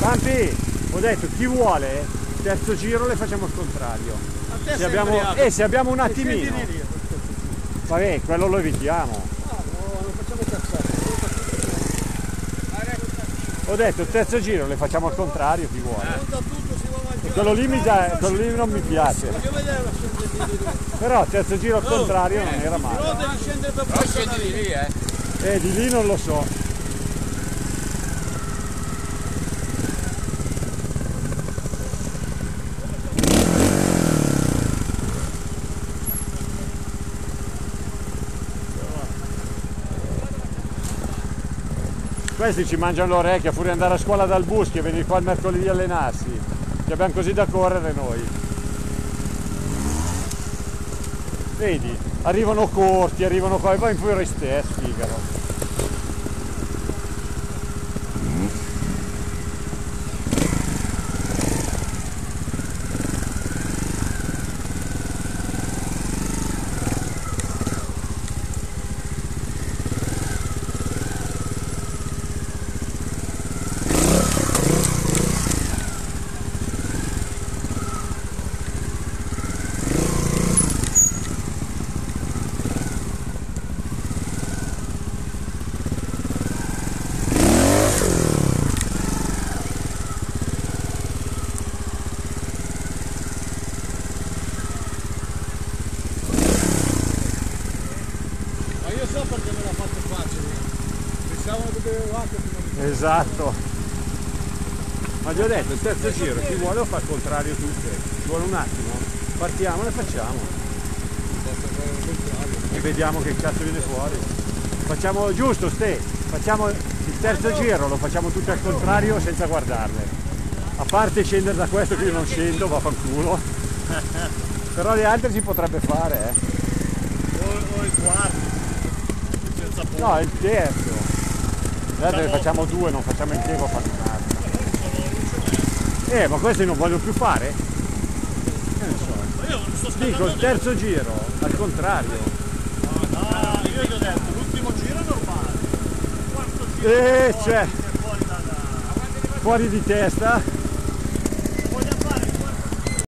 Campi, ho detto, chi vuole, terzo giro le facciamo il contrario. Se abbiamo un attimino. Vabbè, quello lo evitiamo. Non facciamo cazzate. Ho detto, il terzo giro le facciamo al contrario, chi vuole. E quello lì non mi piace. Però il terzo giro al contrario non era male. Però scendi di lì, di lì non lo so. Questi ci mangiano l'orecchia, fuori andare a scuola dal bus, che venire qua il mercoledì a allenarsi, che abbiamo così da correre noi. Vedi, arrivano corti, arrivano qua e poi in fuori stesso, figaro. Perché me l'ha fatto facile, pensavano che dovevate prima. Esatto, ma gli ho detto il terzo giro chi vuole lo fa il contrario tutte, ci vuole un attimo, partiamo e le facciamo e vediamo che cazzo viene fuori. Facciamo giusto facciamo il terzo giro, lo facciamo tutte al contrario senza guardarle, a parte scendere da questo che io non scendo, vaffanculo. Però le altre si potrebbe fare o il quarto. No, il terzo. Adesso ne facciamo due, non facciamo il piego a fare un'altra. Ma questi non voglio più fare? Che ne so. Dico il terzo giro, al contrario. Io gli ho detto, l'ultimo giro è normale. Il quarto giro c'è. fuori Fuori di testa.